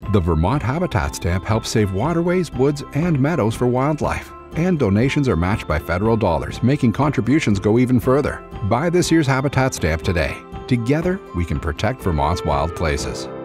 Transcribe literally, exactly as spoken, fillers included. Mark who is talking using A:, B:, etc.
A: The Vermont Habitat Stamp helps save waterways, woods, and meadows for wildlife. And donations are matched by federal dollars, making contributions go even further. Buy this year's Habitat Stamp today. Together, we can protect Vermont's wild places.